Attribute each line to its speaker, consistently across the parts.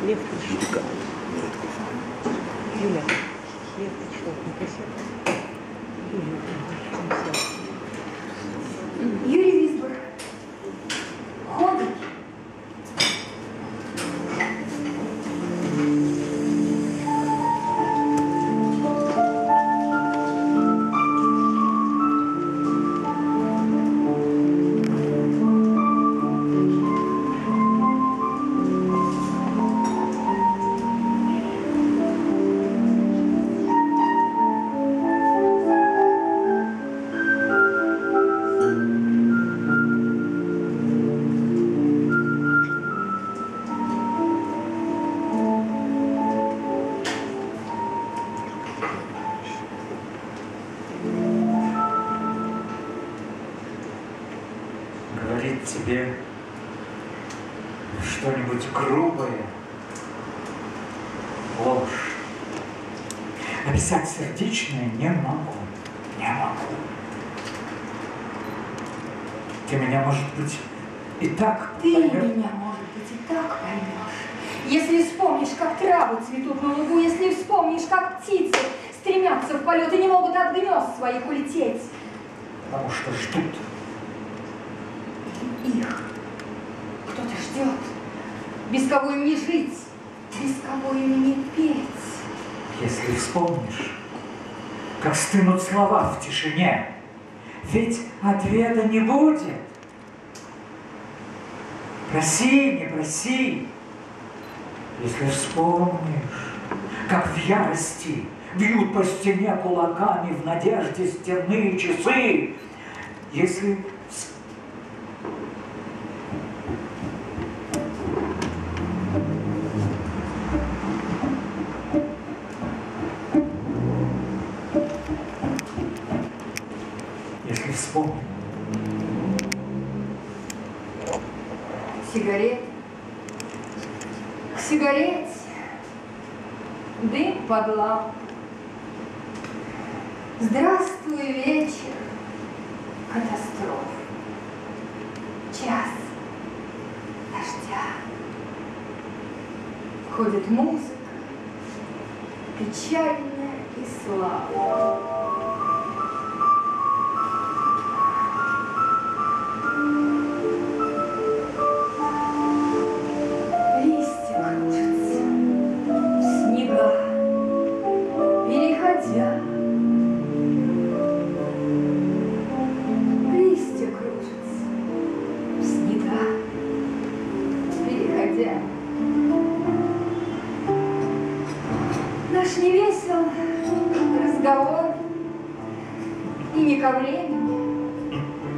Speaker 1: Лев пришел. Юля, Лев пришел, не просил.
Speaker 2: Юрий Висбор. Ходит.
Speaker 3: Тебе что-нибудь грубое, ложь. Написать сердечное не могу, не могу. Ты меня, может быть, и так поймешь.
Speaker 2: Ты меня, может быть, и так поймешь. Если вспомнишь, как травы цветут на лугу, если вспомнишь, как птицы стремятся в полет и не могут от гнезд своих улететь.
Speaker 3: Потому что ждут.
Speaker 2: Их кто-то ждет, без кого им не жить, без кого им не петь.
Speaker 3: Если вспомнишь, как стынут слова в тишине, ведь ответа не будет. Проси, не проси. Если вспомнишь, как в ярости бьют по стене кулаками в надежде стенные часы, если вспомню.
Speaker 2: Сигарет. К сигарете. Дым под лампу. Здравствуй, вечер. Катастроф. Час дождя. Ходит музыка, печальная и слабая. Наш не весел разговор и не ко времени.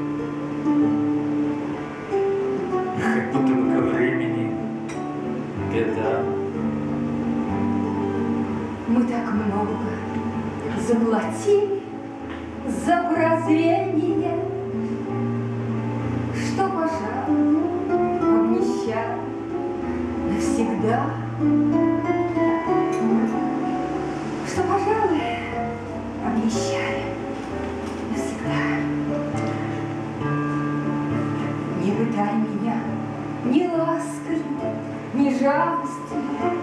Speaker 3: Как будто бы ко времени беда.
Speaker 2: Мы так много заплатили за прозрение, что, пожалуй, обнищали навсегда. Что, пожалуй, обнищали навсегда. Не пытай меня ни лаской, ни жалостью.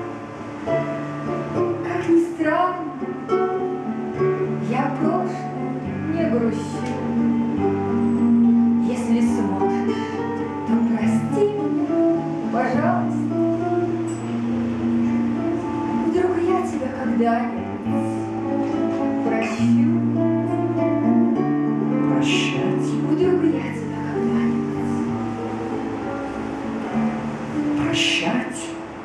Speaker 2: Как ни странно, я прошлым не грущу. Если сможешь, то прости меня, пожалуйста. Вдруг я тебя когда-нибудь прощу.
Speaker 3: Прощать.
Speaker 2: Вдруг я тебя когда-нибудь
Speaker 3: прощать?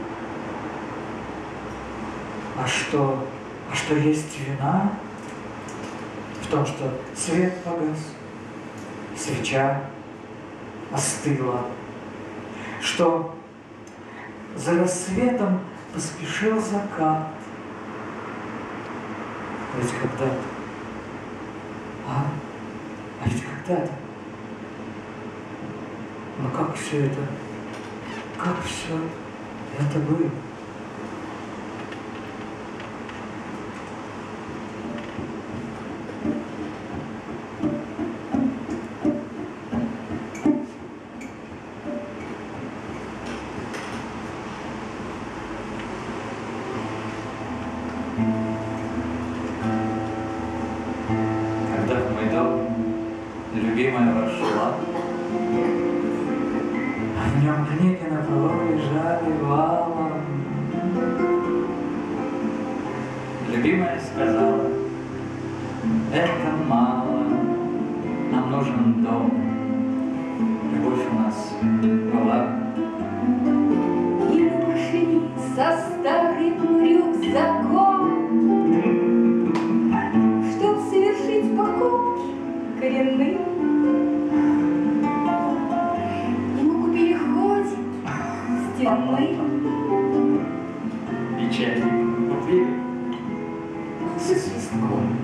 Speaker 3: А что есть вина в том, что свет погас, свеча остыла, что за рассветом поспешил закат. Ведь когда-то, а ведь когда-то, но как все это было? Книги на полу лежали валом. Любимая сказала: это мало, нам нужен дом. Любовь у нас была.
Speaker 2: И мы пошли со старым рюкзаком, чтоб совершить покупки коренные. И мы купили ходики стенные.
Speaker 3: И чайник купили со свистком.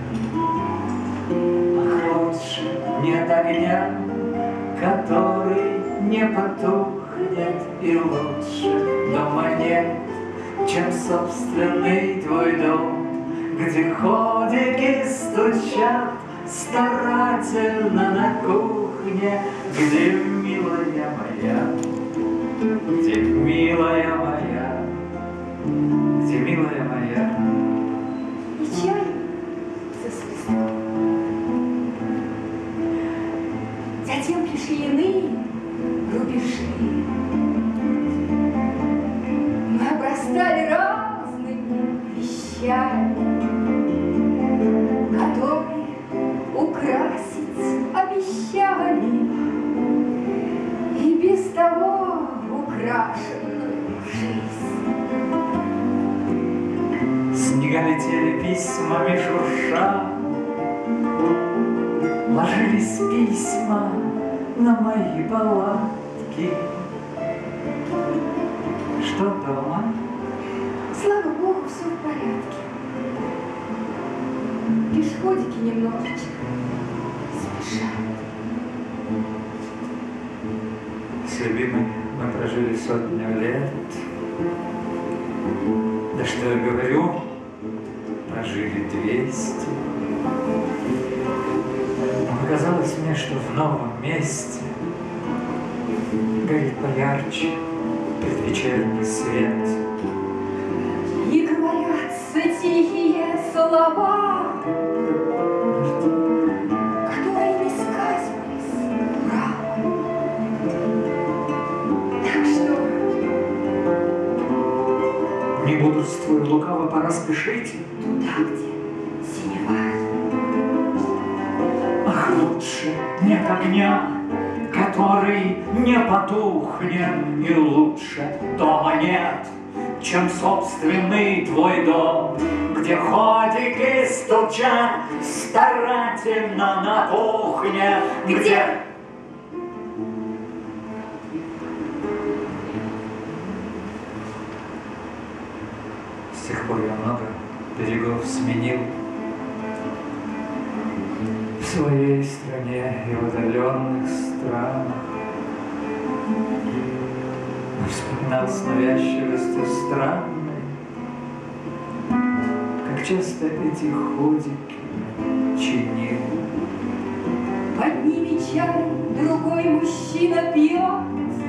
Speaker 3: Ах, лучше нет огня, который не потухнет, и лучше дома нет, чем собственный твой дом, где ходики стучат старательно на кухне, где милая моя, где милая моя, где милая моя.
Speaker 2: И чай за свистком. Затем пришли иные рубежи. Мы обрастали разными вещами, которые украсить обещали и без того украшенную жизнь.
Speaker 3: Снега летели письмами шурша, ложились письма на мои палатки. Что дома?
Speaker 2: Слава Богу, все в порядке. Лишь ходики немножечко спешат.
Speaker 3: С любимой мы прожили сотню лет. Да что я говорю, прожили 200. Но показалось мне, что в новом месте горит поярче предвечерний свет.
Speaker 2: И говорятся тихие слова, которые не сказывались правом. Так что
Speaker 3: Не мудрствуя лукаво, пора спешить.
Speaker 2: туда, где синева.
Speaker 3: Ах, лучше нет огня, который не потухнет, и лучше дома нет, чем собственный твой дом, где ходики стучат старательно на кухне, где... С тех пор я много берегов сменил в своей стране и в отдаленных странах. Но вспоминал с навязчивостью странной, как часто эти ходики чинил.
Speaker 2: Под ними чай другой мужчина пьет.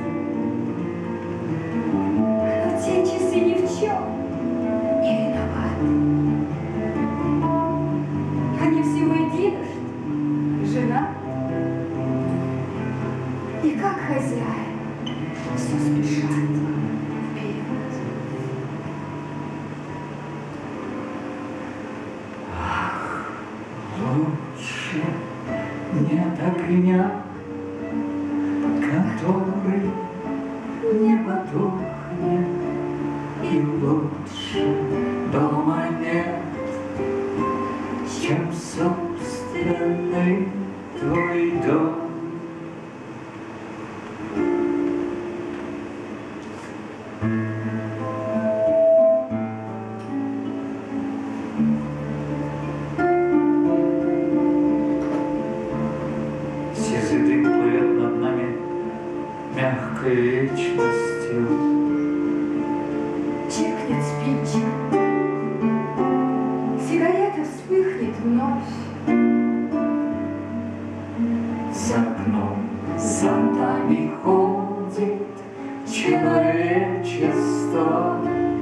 Speaker 2: Но те часы ни в чем не виноваты. Они всего единожды жена. И как хозяин все спешат вперед.
Speaker 3: Лучше нет огня, который не потухнет, и лучше дома нет, чем собственный твой дом. Сизый дым плывет над нами мягкой вечностью.
Speaker 2: Чиркнет спичка, сигарета вспыхнет вновь.
Speaker 3: За окном сантами ходит человечество,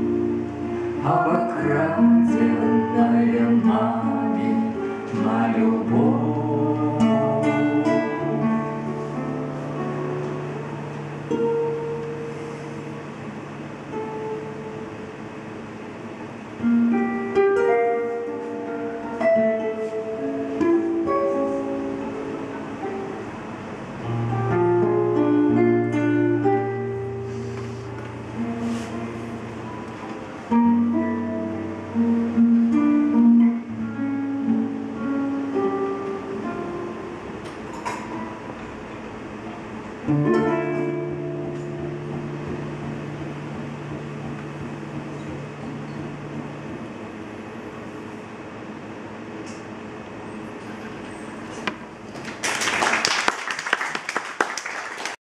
Speaker 3: обокраденное нами на любовь. Thank